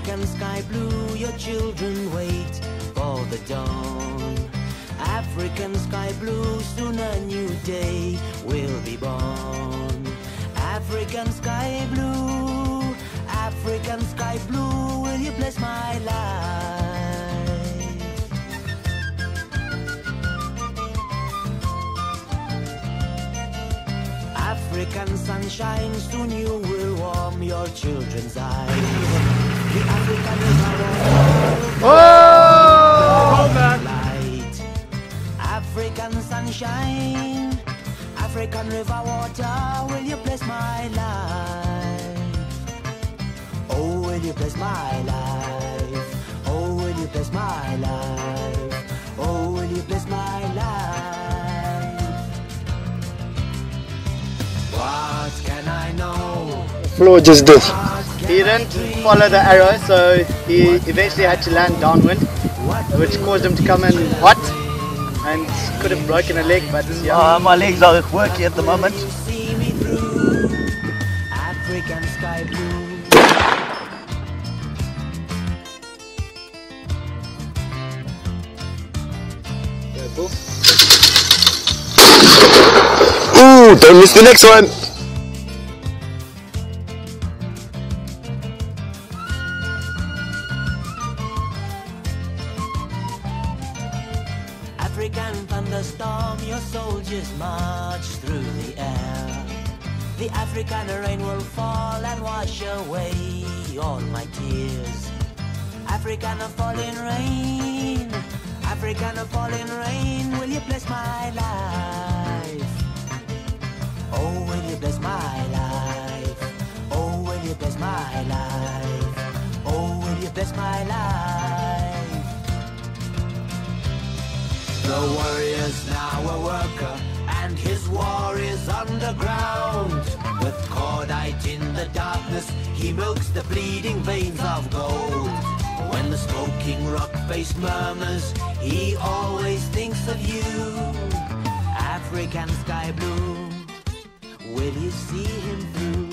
African sky blue, your children wait for the dawn. African sky blue, soon a new day will be born. African sky blue, African sky blue, will you bless my life? African sunshine, soon you will warm your children's eyes. The African light. African sunshine, African river water, will you bless my life? Oh, will you bless my life? Oh, will you bless my life? Oh, will you bless my life? What can I know? Flo just did. He didn't follow the arrow, so he eventually had to land downwind, which caused him to come in hot and could have broken a leg, but yeah. My legs are working at the moment. African sky blue. Ooh, don't miss the next one. African thunderstorm, your soldiers march through the air. The African rain will fall and wash away all my tears. African falling rain, African falling rain, will you bless my life? Oh, will you bless my life? Oh, will you bless my life? Oh, will you bless my life? The warrior's now a worker, and his war is underground. With cordite in the darkness, he milks the bleeding veins of gold. When the smoking rock face murmurs, he always thinks of you. African sky blue, will you see him through?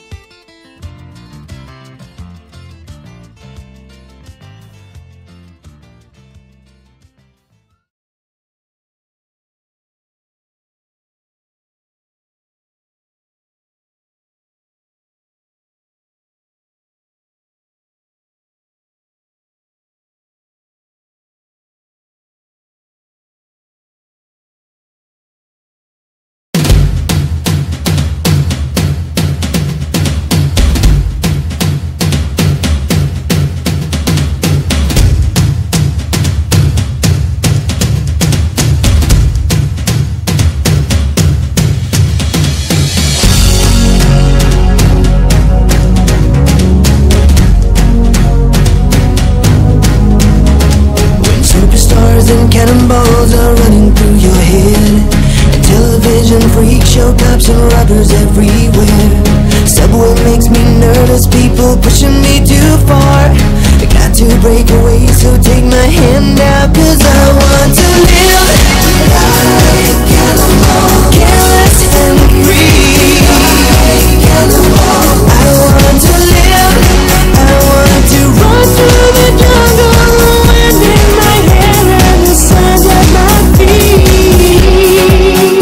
Cannonballs are running through your head. Television freak show, cops and robbers everywhere. Subway makes me nervous, people pushing me too far. I got to break away, so take my hand out, 'cause I want to live like cannonball, careless and free. Like cannonball, I want to live, I want to run through the jungle, the wind in my hair and the sun at my feet.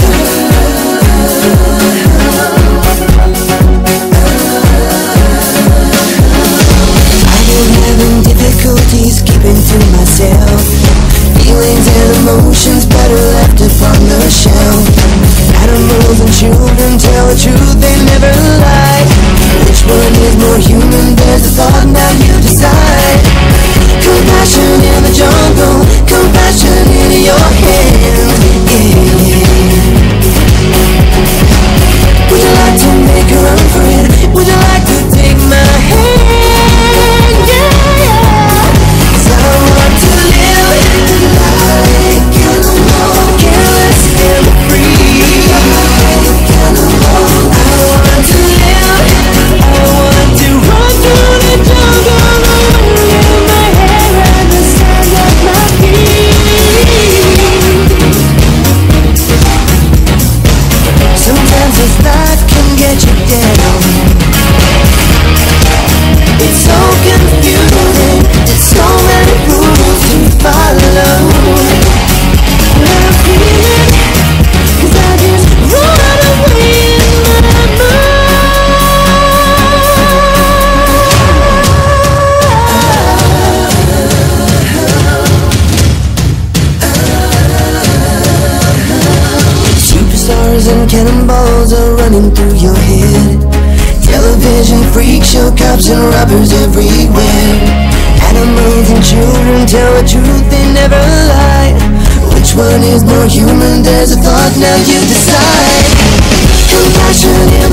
I've been having difficulties keeping to myself. Feelings and emotions better left upon the shelf. Animals and children tell the truth, they never lie. Which one is more human? There's a thought, now you decide. Compassion in the jungle, compassion in your hands. Would you like to make a run for it? Would you like to take my hand? Yeah. 'Cause I want to live like cannonball, careless and free. Like cannonball, I want to live, I want to run through the jungle. freak show, cops and robbers everywhere. Animals and children tell the truth, they never lie. Which one is more human? There's a thought, now you decide. Compassion in